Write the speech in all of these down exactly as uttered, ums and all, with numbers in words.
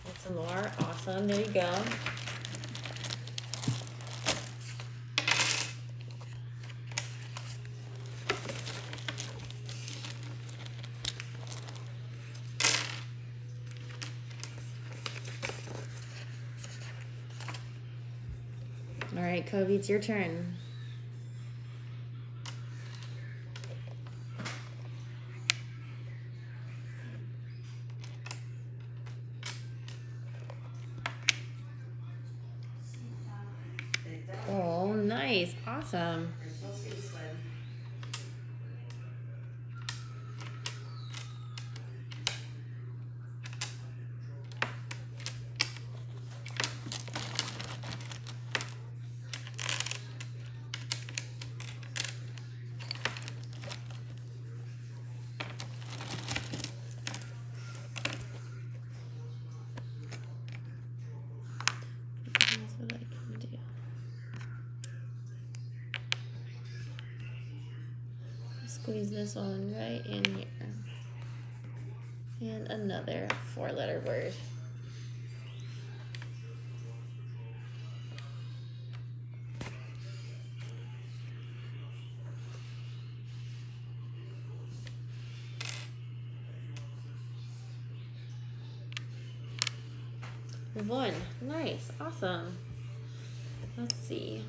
Get some more. Awesome. There you go. All right, Kobe, it's your turn. Oh, nice. Awesome. That's what I can do. Squeeze this one right in here. And another four-letter word. One. Nice. Awesome. Let's see.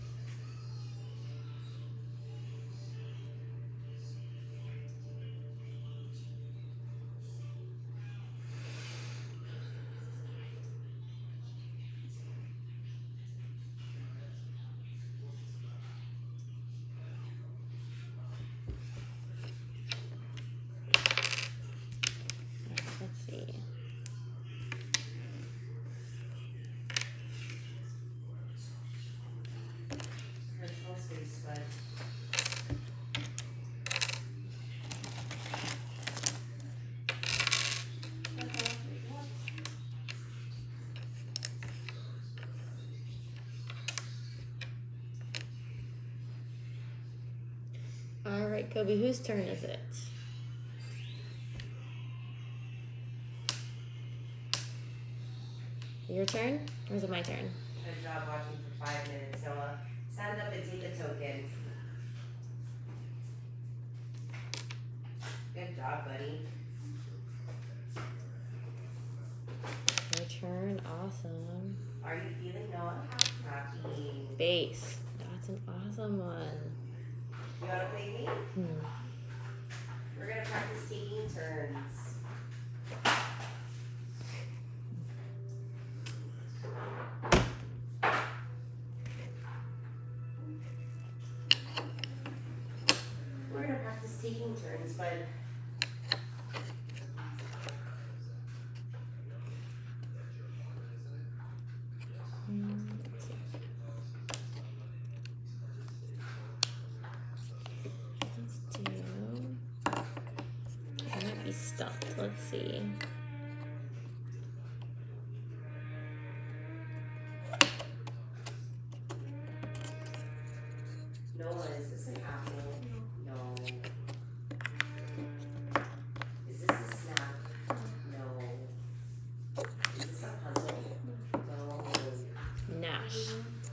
Let's see. All right, Kobe, whose turn is it? Your turn, or is it my turn? Good job watching for five minutes, Noah. Stand up and take the token. Good job, buddy. Your turn, awesome. Are you feeling, Noah? Happy. Base, that's an awesome one. You want to play me? Hmm. We're going to practice taking turns. We're going to practice taking turns, but Hmm. Let's do. I might be stumped. Let's see. Noah, is this an apple? No. Is this a snap? No. Is this a puzzle? No. Nash.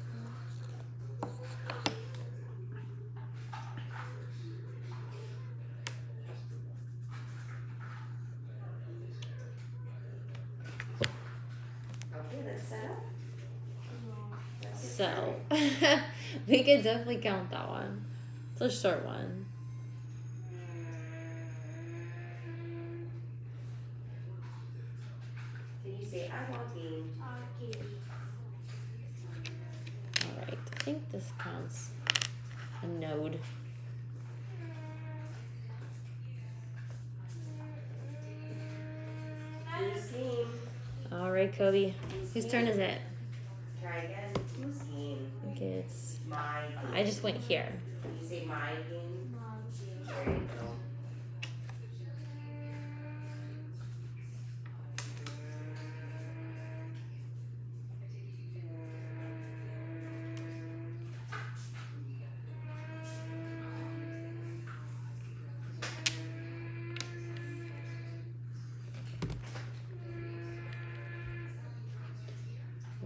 Okay, let's set up. So, we could definitely count that one. It's a short one. Can you say, I'm walking? Alright, I think this counts. A node. Whose game? Alright, Kobe. Whose turn is it? Try again. Whose game? I think it's. My game. I just went here. Can you say my game? There you go.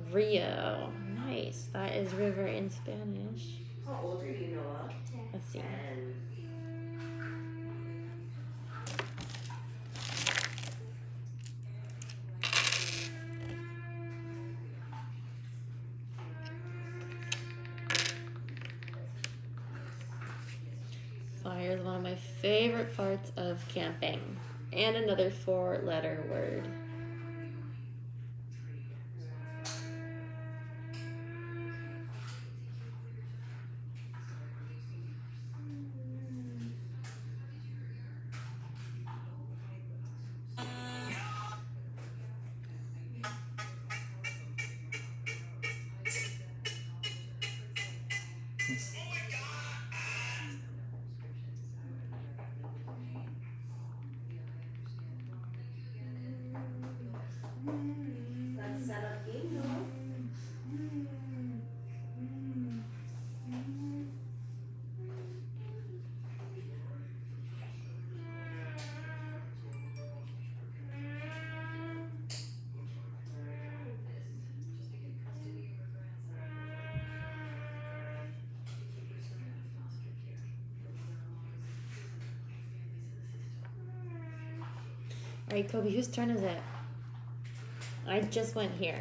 Rio. Nice. That is river in Spanish. How old are you, Noah? Let's see. Ten. Fire is one of my favorite parts of camping. And another four-letter word. Let's set up game, Noah. All right, Kobe, whose turn is it? I just went here.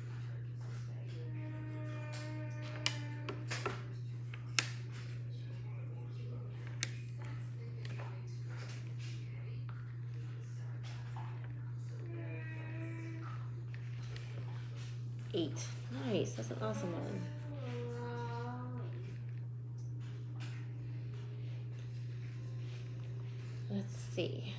Eight. Nice. That's an awesome one. Let's see.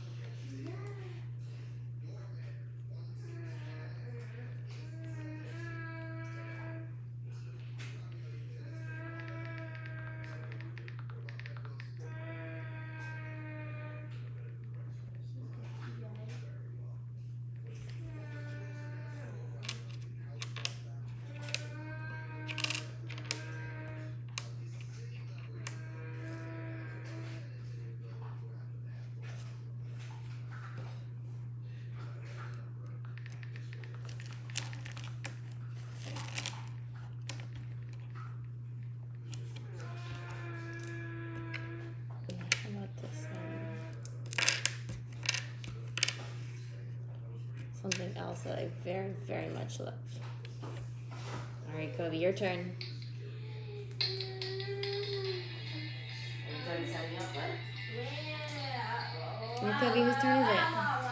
Something else that I very, very much love. All right, Kobe, your turn. Are you done setting up what? All right, Kobe, whose turn is it?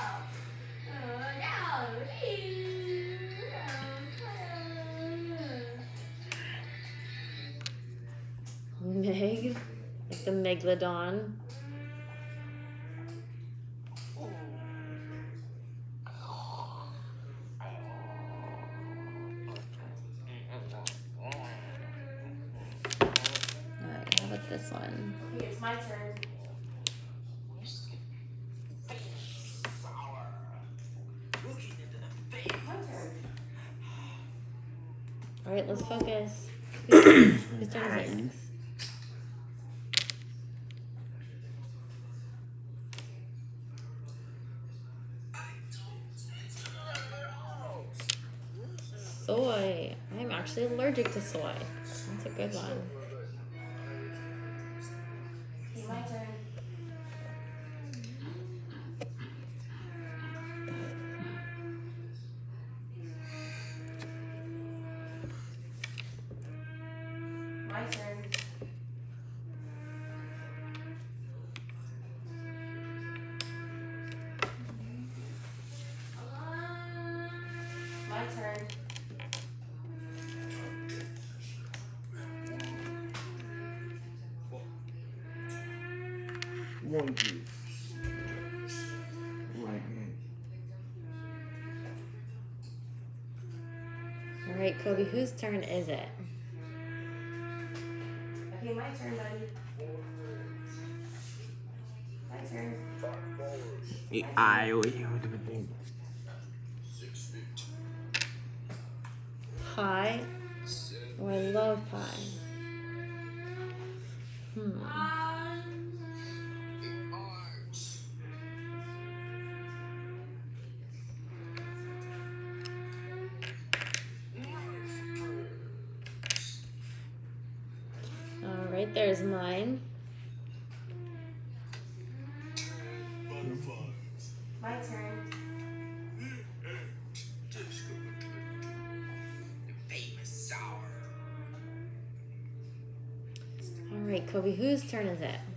Meg, like the Megalodon. Alright, how about this one? Okay, it's my turn. My turn. Alright, let's focus. Whose whose turn is it? Soy. I'm actually allergic to soy. That's a good one. Okay, my turn. My turn. My turn. One juice. Right hand. Alright, Kobe, whose turn is it? Okay, my turn, buddy. My turn. I owe you the thing. Pie? Oh, I love pie. Hmm. right, there's mine. My turn. All right, Kobe, whose turn is it?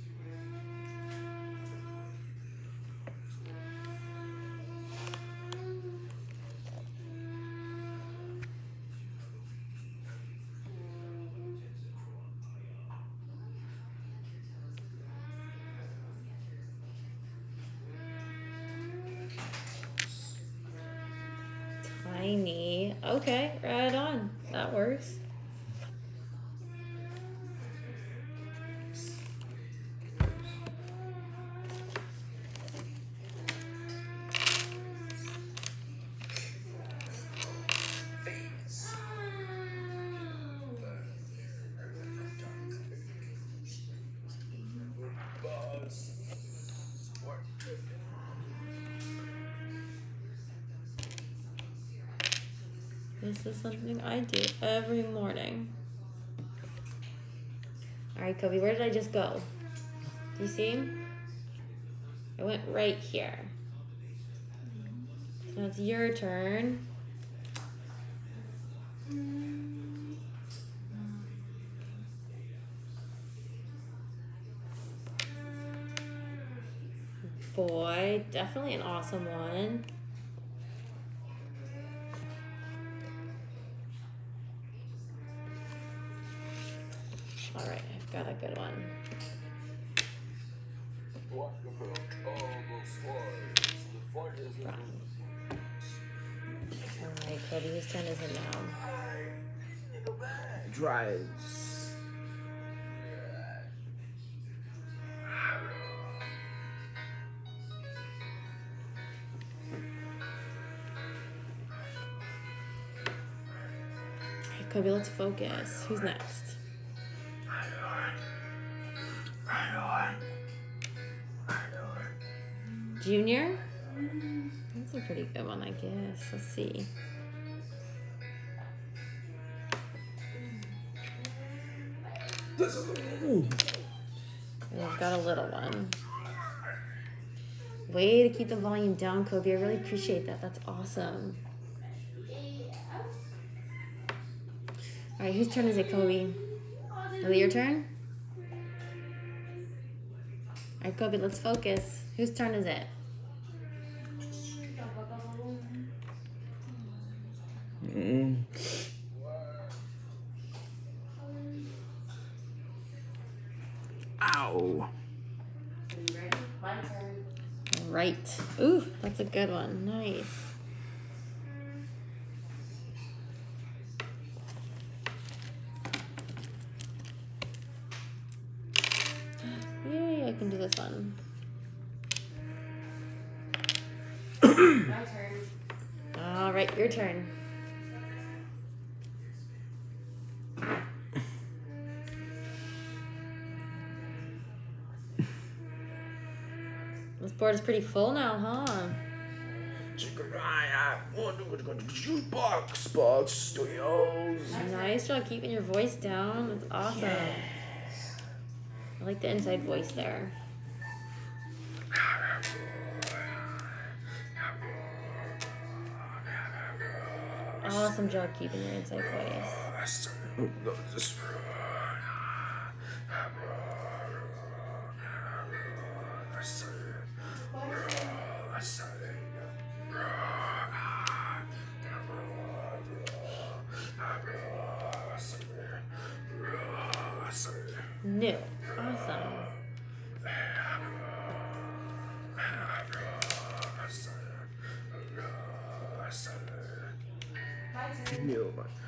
Tiny. Okay, right on. That works. This is something I do every morning. All right, Kobe, where did I just go? Do you see? I went right here. So it's your turn. Boy, definitely an awesome one. All right, I've got a good one. All right, Cody, whose turn is it now? Drives. Hey, Kobe, let's focus. Who's next? Junior? That's a pretty good one, I guess. Let's see. And I've got a little one. Way to keep the volume down, Kobe. I really appreciate that. That's awesome. All right, whose turn is it, Kobe? Is it your turn? All right, Kobe, let's focus. Whose turn is it? Mm. Ow. My turn. Right. Ooh, that's a good one. Nice. Yay, I can do this one. My turn. All right, your turn. This board is pretty full now, huh? Box, box, studios. Nice job keeping your voice down. That's awesome. Yes. I like the inside voice there. Awesome job keeping your inside voice. New. Awesome. My turn. New.